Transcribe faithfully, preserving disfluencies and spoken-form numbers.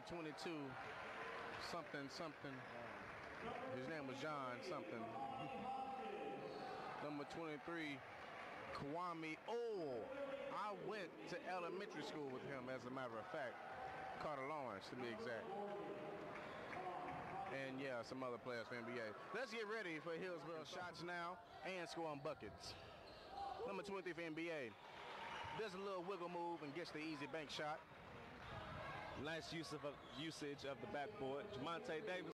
twenty-two, something, something. His name was John something. Number twenty-three, Kwame. Oh, I went to elementary school with him, as a matter of fact. Carter Lawrence, to be exact. And yeah, some other players for N B A. Let's get ready for Hillsborough shots now and scoring buckets. Number twenty-three for N B A. Does a little wiggle move and gets the easy bank shot. Nice use of usage of the backboard. Jamonte Davis.